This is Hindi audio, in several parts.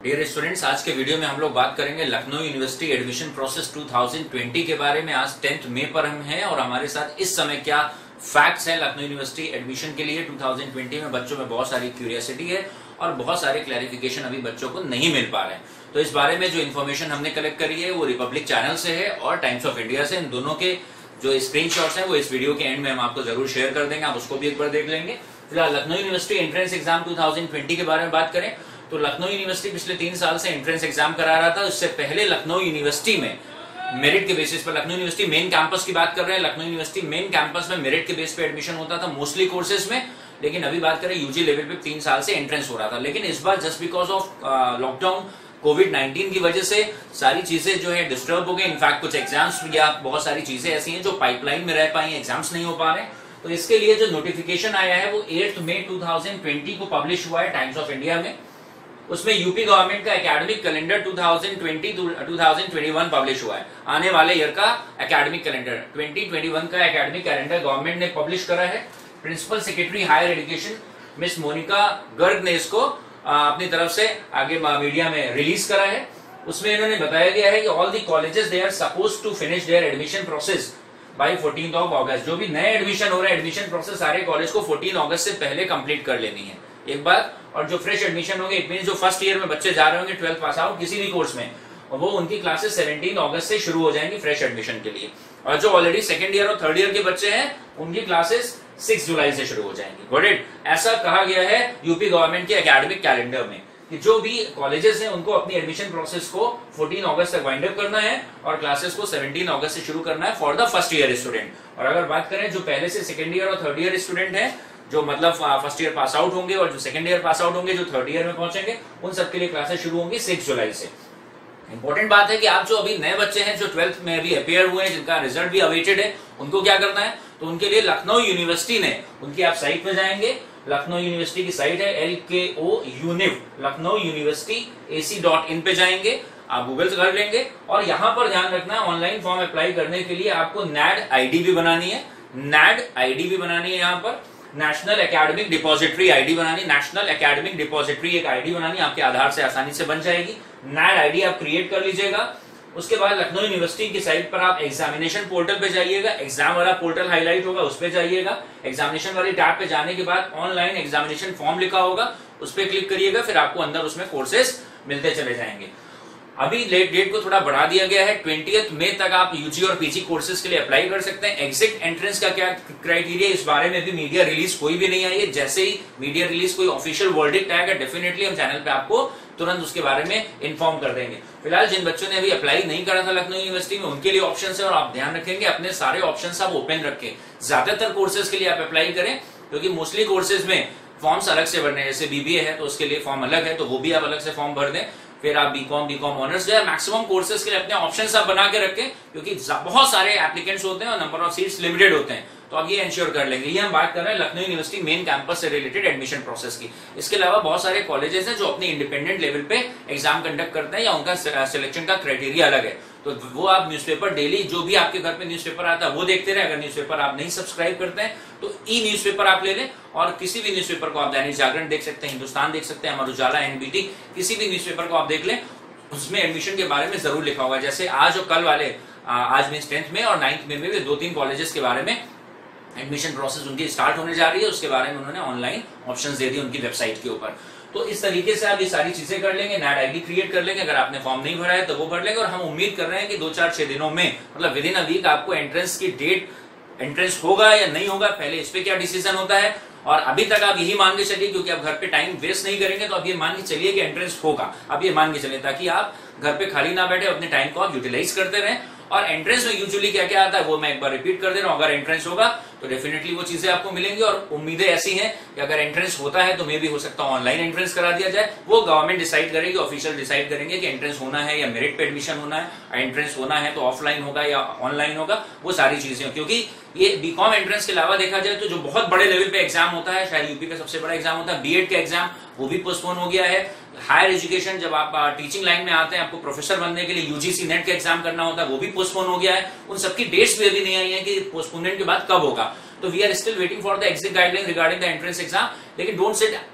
डियर स्टूडेंट्स, आज के वीडियो में हम लोग बात करेंगे लखनऊ यूनिवर्सिटी एडमिशन प्रोसेस 2020 के बारे में। आज 10th मई पर हम हैं और हमारे साथ इस समय क्या फैक्ट्स हैं लखनऊ यूनिवर्सिटी एडमिशन के लिए 2020 में। बच्चों में बहुत सारी क्यूरियोसिटी है और बहुत सारे क्लैरिफिकेशन अभी बच्चों को नहीं मिल पा रहे हैं। तो इस बारे में जो इन्फॉर्मेशन हमने कलेक्ट करी है वो रिपब्लिक चैनल से है और टाइम्स ऑफ इंडिया से। इन दोनों के जो स्क्रीनशॉट्स हैं वो इस वीडियो के एंड में हम आपको जरूर शेयर कर देंगे, आप उसको भी एक बार देख लेंगे। फिलहाल लखनऊ यूनिवर्सिटी एंट्रेंस एग्जाम 2020 के बारे में बात करें तो लखनऊ यूनिवर्सिटी पिछले 3 साल से एंट्रेंस एग्जाम करा रहा था। उससे पहले लखनऊ यूनिवर्सिटी में मेरिट के बेसिस पर, लखनऊ यूनिवर्सिटी मेन कैंपस की बात कर रहे हैं, लखनऊ यूनिवर्सिटी मेन कैंपस में मेरिट के बेस पे एडमिशन होता था मोस्टली कोर्सेज में। लेकिन अभी बात करें यूजी लेवल पे 3 साल से एंट्रेंस हो रहा था। लेकिन इस बार just because of lockdown covid की वजह से सारी चीजें जो है डिस्टर्ब हो गई। इनफैक्ट कुछ एग्जाम्स या बहुत सारी चीजें ऐसी हैं जो पाइपलाइन में रह पाई, एग्जाम्स नहीं हो पा रहे। तो इसके लिए जो नोटिफिकेशन आया है वो 8 मई 2020 को पब्लिश हुआ है टाइम्स ऑफ इंडिया में। उसमें यूपी गवर्नमेंट का एकेडमिक कैलेंडर 2020-2021 पब्लिश हुआ है। आने वाले ईयर का एकेडमिक कैलेंडर 2021 का एकेडमिक कैलेंडर गवर्नमेंट ने पब्लिश करा है। Principal secretary higher education miss Monika Garg ने इसको अपनी तरफ से आगे मीडिया में रिलीज करा है। उसमें इन्होंने बताया गया है कि all the colleges they are suppose to finish their admission process by 14 अगस्त। जो भी नए एडमिशन हो रहे हैं, एडमिशन प्रोसेस सारे कॉलेज को 14 अगस्त से पहले कंप्लीट कर लेनी है एक बार। और जो फ्रेश एडमिशन होंगे, इट मीन जो फर्स्ट ईयर में बच्चे जा रहे होंगे 12th पास आउट किसी भी कोर्स में, और वो उनकी क्लासेस 17 अगस्त से शुरू हो जाएंगी फ्रेश एडमिशन के लिए। और जो ऑलरेडी सेकंड ईयर और थर्ड ईयर के बच्चे हैं उनकी क्लासेस 6 जुलाई से शुरू हो जाएंगी। Got it? ऐसा कहा गया है यूपी गवर्नमेंट के एकेडमिक कैलेंडर में कि जो भी कॉलेजेस हैं उनको अपनी एडमिशन प्रोसेस को 14 अगस्त तक वाइंड अप करना है और क्लासेस को 17 अगस्त से शुरू करना है for the first year student. और अगर बात करें जो पहले से सेकंड ईयर और थर्ड ईयर स्टूडेंट हैं, जो मतलब फर्स्ट ईयर पास आउट होंगे और जो सेकंड ईयर पास आउट होंगे, जो थर्ड ईयर में पहुंचेंगे, उन सबके लिए क्लासेस शुरू होंगी 6 जुलाई से। इंपॉर्टेंट बात है कि आप जो अभी नए बच्चे हैं जो 12th में अभी अपियर हुए हैं, जिनका रिजल्ट भी अवेटेड है, उनको क्या करना है? तो उनके लिए लखनऊ यूनिवर्सिटी ने, उनकी आप साइट में जाएंगे, लखनऊ यूनिवर्सिटी की साइट है LKO UNIV, Lucknow university AC.in पे जाएंगे, आप गूगल से कर लेंगे। और यहां पर ध्यान रखना, ऑनलाइन फॉर्म अप्लाई करने के लिए आपको NAD ID भी बनानी है। NAD ID भी बनानी है, यहाँ पर नेशनल एकेडमिक डिपॉजिटरी आईडी बनानी। नेशनल एकेडमिक डिपॉजिटरी एक आईडी बनानी, आपके आधार से आसानी से बन जाएगी। NAD आईडी आप क्रिएट कर लीजिएगा। उसके बाद लखनऊ यूनिवर्सिटी की साइट पर आप एग्जामिनेशन पोर्टल पे जाइएगा, एग्जाम वाला पोर्टल हाईलाइट होगा, उस पे जाइएगा। एग्जामिनेशन वाली टैब पे जाने के बाद ऑनलाइन एग्जामिनेशन फॉर्म लिखा होगा, उस पे क्लिक करिएगा, फिर आपको अंदर उसमें कोर्सेज मिलते चले जाएंगे। अभी डेट को थोड़ा बढ़ा दिया गया है, 20 मई तक आप यूजी और पीजी कोर्सेज के लिए अप्लाई कर सकते हैं। एग्जिट एंट्रेंस का क्या क्राइटेरिया, इस बारे में भी मीडिया रिलीज कोई भी नहीं आई है। जैसे ही मीडिया रिलीज कोई ऑफिशियल वर्डिक्ट आएगा, डेफिनेटली हम चैनल पे आपको तुरंत उसके बारे में इन्फॉर्म कर देंगे। फिलहाल जिन बच्चों ने अभी अप्लाई नहीं करा था लखनऊ यूनिवर्सिटी में, उनके लिए ऑप्शन है और आप ध्यान रखेंगे अपने सारे ऑप्शन आप ओपन रखें। ज्यादातर कोर्सेज के लिए आप अप्लाई करें, क्योंकि मोस्टली कोर्सेज में फॉर्म्स अलग से भरने हैं। जैसे बीबीए है तो उसके लिए फॉर्म अलग है, तो वो भी आप अलग से फॉर्म भर दें। फिर आप बीकॉम ऑनर्स जो है, मैक्सिमम कोर्सेज के लिए अपने ऑप्शंस आप बना के रखें, क्योंकि बहुत सारे एप्लीकेंट्स होते हैं और नंबर ऑफ सीट्स लिमिटेड होते हैं, तो आप ये इंश्योर कर लेंगे। ये हम बात कर रहे हैं लखनऊ यूनिवर्सिटी मेन कैंपस से रिलेटेड एडमिशन प्रोसेस की। इसके अलावा बहुत सारे कॉलेजेस हैं जो अपने इंडिपेंडेंट लेवल पे एग्जाम कंडक्ट करते हैं या उनका सिलेक्शन का क्राइटेरिया अलग है। तो वो आप न्यूज़पेपर डेली, जो भी आपके घर पे न्यूज़पेपर आता है वो देखते रहे। अगर न्यूज़पेपर आप नहीं सब्सक्राइब करते हैं तो ई न्यूज़पेपर आप ले लें, और किसी भी न्यूज़पेपर को आप दैनिक जागरण देख सकते हैं, हिंदुस्तान देख सकते हैं, अमर उजाला, NBT, किसी भी न्यूज़पेपर को आप देख लें, उसमें एडमिशन के बारे में जरूर लिखा हुआ है। जैसे आज और कल वाले, आज मींस 10th में और 9th में भी 2-3 कॉलेजेस के बारे में एडमिशन प्रोसेस उनकी स्टार्ट होने जा रही है, उसके बारे में उन्होंने ऑनलाइन ऑप्शंस दे दिए उनकी वेबसाइट के ऊपर। तो इस तरीके से आप ये सारी चीजें कर लेंगे, NAD आईडी क्रिएट कर लेंगे। अगर आपने फॉर्म नहीं भरा है तो वो भर लेंगे, और हम उम्मीद कर रहे हैं कि 2-4-6 दिनों में, मतलब विद इन अ वीक, आपको एंट्रेंस की डेट, एंट्रेंस होगा या नहीं होगा, पहले इस पे क्या डिसीजन होता है। और अभी तक आप यही मान के चलिए, क्योंकि आप घर पे टाइम वेस्ट नहीं करेंगे, तो आप ये मान के चलिए कि एंट्रेंस होगा। आप ये मान के चलिए, ताकि आप घर पे खाली ना बैठे, अपने टाइम को आप यूटिलाइज करते रहें। और एंट्रेंस में यूजुअली क्या क्या आता है वो मैं एक बार रिपीट कर दे रहा हूं। अगर एंट्रेंस होगा तो डेफिनेटली वो चीजें आपको मिलेंगी, और उम्मीदें ऐसी हैं कि अगर एंट्रेंस होता है तो मे भी हो सकता है ऑनलाइन एंट्रेंस करा दिया जाए। वो गवर्नमेंट डिसाइड करेगी, ऑफिशियल डिसाइड करेंगे कि एंट्रेंस होना है या मेरिट पे एडमिशन होना है। एंट्रेंस होना है तो ऑफलाइन होगा या ऑनलाइन होगा, वो सारी चीजें। क्योंकि ये बीकॉम एंट्रेंस के अलावा देखा जाए तो जो बहुत बड़े लेवल पे एग्जाम होता है, शायद यूपी का सबसे बड़ा एग्जाम होता है, बीएड का एग्जाम, वो भी पोस्टपोन हो गया है। हायर एजुकेशन, जब आप टीचिंग लाइन में आते हैं, आपको प्रोफेसर बनने के लिए यूजीसी नेट का एग्जाम करना होता है, वो भी पोस्टपोन हो गया है। उन सबकी डेट्स भी अभी नहीं आई है कि पोस्टपोनमेंट के बाद कब होगा। तो we are still waiting for the exit guideline regarding the entrance exam. लेकिन don't set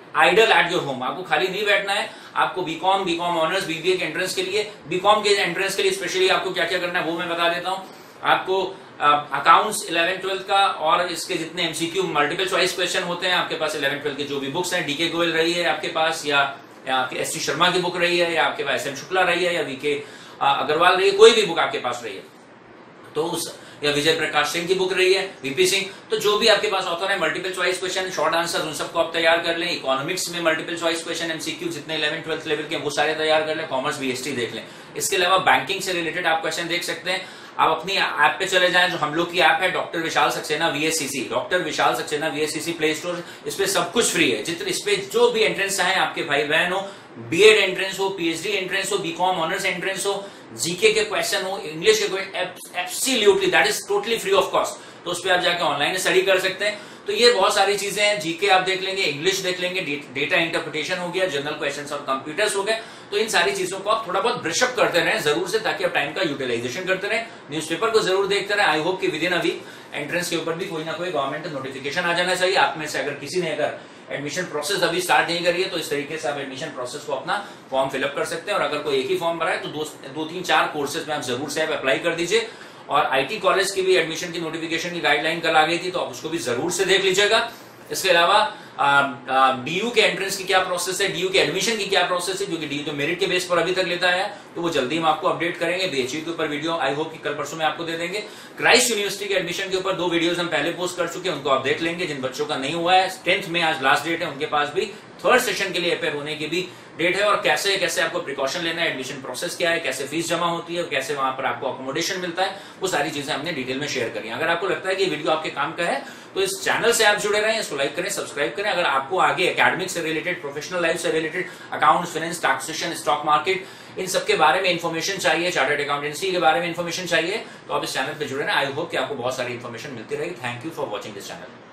idle at your home. आपको खाली नहीं बैठना है, आपको बीकॉम ऑनर्स बीबीए के एंट्रेंस के लिए, बीकॉम के एंट्रेंस के लिए स्पेशली आपको क्या क्या करना है वो मैं बता देता हूं। आपको अकाउंट्स 11-12 का और इसके जितने एमसीक्यू मल्टीपल चॉइस क्वेश्चन होते हैं आपके पास 11-12 के जो भी बुक्स हैं, डीके गोयल रही है आपके पास, या आपके एसटी शर्मा की बुक रही है, या आपके पास एसएम शुक्ला रही है, या वीके अग्रवाल रही है, कोई भी बुक आपके पास रही है तो उस, या विजय प्रकाश सिंह की बुक रही है, वीपी सिंह, तो जो भी आपके पास ऑथर है multiple choice question, short answer, उन सबको आप तैयार कर लें। इकोनॉमिक्स में मल्टीपल चॉइस क्वेश्चन एमसीक्यू जितने 11-12 लेवल के वो सारे तैयार कर लें। कॉमर्स बीएसटी देख लें। इसके अलावा बैंकिंग से रिलेटेड आप क्वेश्चन देख सकते हैं। आप अपनी ऐप पे चले जाएं, जो हम लोग की ऐप है doctor Vishal Saxena VSCC, doctor Vishal Saxena VSCC play store, इस पे सब कुछ फ्री है। जितने इस पे जो भी एंट्रेंस चाहे आपके भाई बहन हो, बीएड एंट्रेंस हो, पीएचडी एंट्रेंस हो, बीकॉम ऑनर्स एंट्रेंस हो, जीके के क्वेश्चन हो, इंग्लिश के question, absolutely that is totally free of cost. तो उस पर आप जाके ऑनलाइन स्टडी कर सकते हैं। तो ये बहुत सारी चीजें हैं। जीके आप देख लेंगे, इंग्लिश देख लेंगे, डेटा इंटरप्रिटेशन हो गया, जनरल क्वेश्चंस और कंप्यूटर्स हो गए। तो इन सारी चीजों को आप थोड़ा बहुत ब्रशअप करते रहें जरूर से, ताकि आप टाइम का यूटिलाइजेशन करते रहें। न्यूज़पेपर को जरूर देखते रहें। आई होप कि with in a week entrance के ऊपर भी कोई ना कोई गवर्नमेंट नोटिफिकेशन आ जाना चाहिए। आप में से अगर किसी ने अगर एडमिशन प्रोसेस अभी स्टार्ट नहीं करी है तो इस तरीके से आप एडमिशन प्रोसेस को अपना फॉर्म फिलअप कर सकते हैं। और अगर कोई एक ही फॉर्म भरा है तो 2-3-4 कोर्सेज में आप जरूर से अप्लाई कर दीजिए। और आईटी कॉलेज की भी एडमिशन की नोटिफिकेशन की गाइडलाइन कल आ गई थी, तो आप उसको भी जरूर से देख लीजिएगा। इसके अलावा डीयू के एंट्रेंस की क्या प्रोसेस है, डीयू के एडमिशन की क्या प्रोसेस है, क्योंकि डीयू तो मेरिट के बेस पर अभी तक लेता है, तो वो जल्दी हम आपको अपडेट करेंगे। बीएचयू के ऊपर वीडियो आई होप कि कल परसों में आपको दे देंगे। क्राइस्ट यूनिवर्सिटी के एडमिशन के ऊपर 2 वीडियोस हम पहले पोस्ट कर चुके हैं, उनको आप देख लेंगे। जिन बच्चों का नहीं हुआ है, 10th में आज लास्ट डेट है, उनके पास भी 3rd सेशन के लिए अपेयर होने की भी डेट है। और कैसे कैसे आपको प्रिकॉशन लेना है, एडमिशन प्रोसेस क्या है, कैसे फीस जमा होती है, और कैसे वहां पर आपको अकोमोडेशन मिलता है, वो सारी चीजें हमने डिटेल में शेयर करी। अगर आपको लगता है कि ये वीडियो आपके काम का है तो इस चैनल से आप जुड़े रहें, इसको लाइक करें, सब्सक्राइब करें। अगर आपको आगे एकेडमिक से रिलेटेड, प्रोफेशनल लाइफ से related, accounts, finance, taxation, stock market, इन सबके बारे में इन्फॉर्मेशन चाहिए, चार्टर्ड अकाउंटेंसी के बारे में इन्फॉर्मेशन चाहिए, तो आप इस चैनल पे जुड़े रहें। आई होप कि आपको बहुत सारी इन्फॉर्मेशन मिलती रहेगी। Thank you for watching this channel.